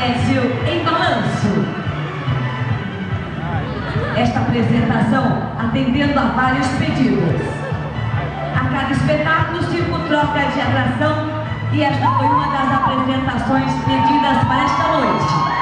trapézio em balanço. Esta apresentação atendendo a vários pedidos. A cada espetáculo, o circo troca de atração e esta foi uma das apresentações pedidas para esta noite.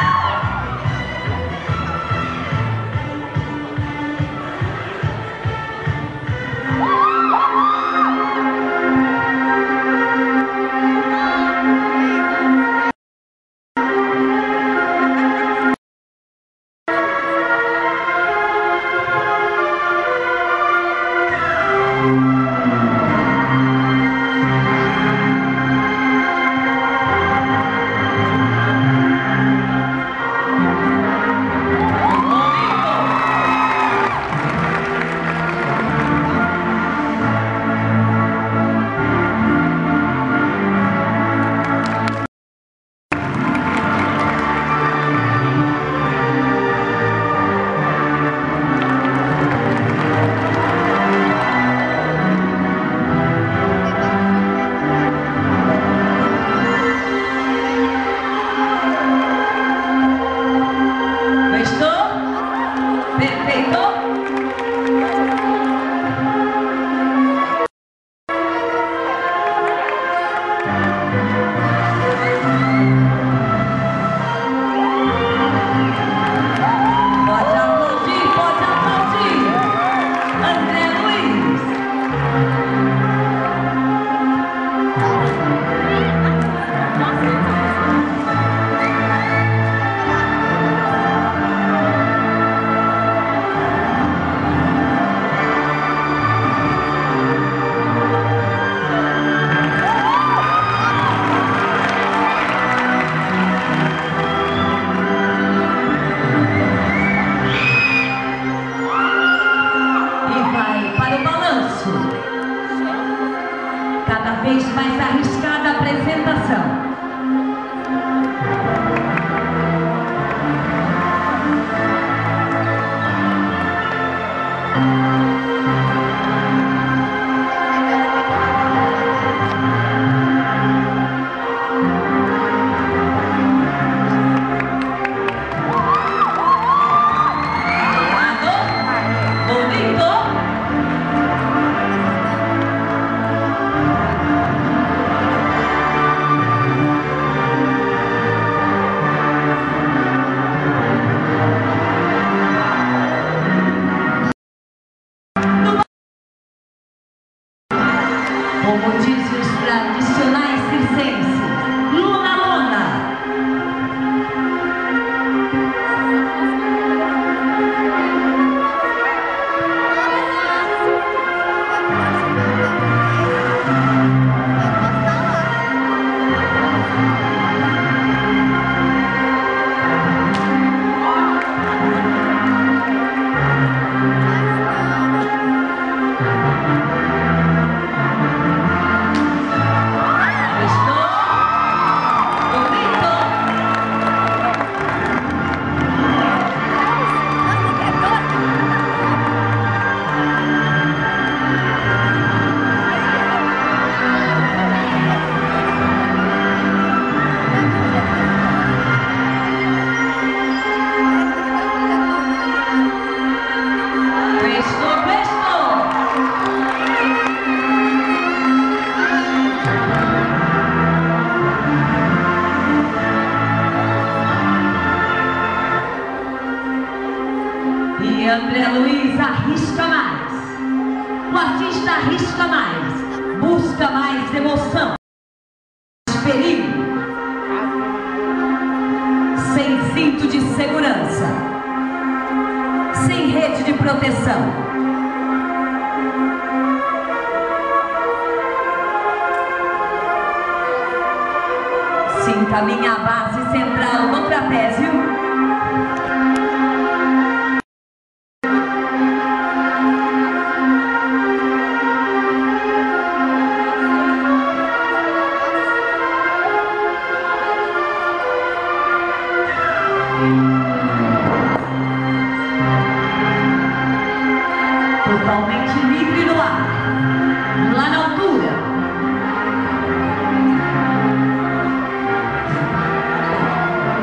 Cada vez mais arriscada a apresentação. Como dizem os tradicionais circenses, Luna Luna. E André Luiz arrisca mais. O artista arrisca mais, busca mais emoção, mais perigo, sem cinto de segurança, sem rede de proteção. Se encaminha a base central do trapézio. Totalmente livre no ar, lá na altura.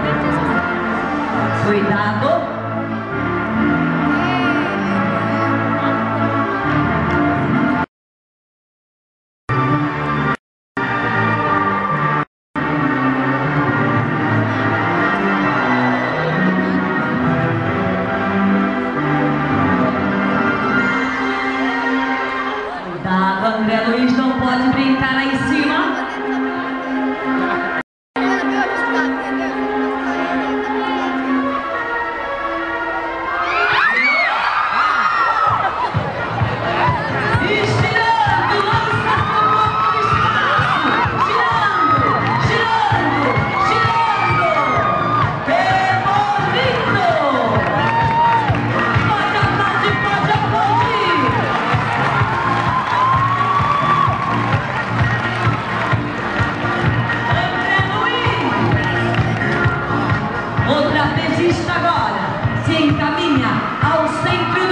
artista agora se encaminha ao centro